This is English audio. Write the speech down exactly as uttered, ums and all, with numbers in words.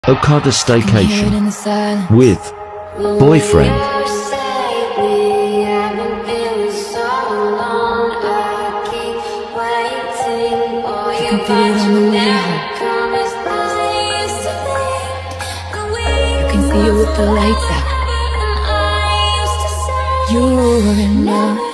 Okada Staycation with boyfriend. You can feel it on the way home. You can see it with the lights out. You're in love.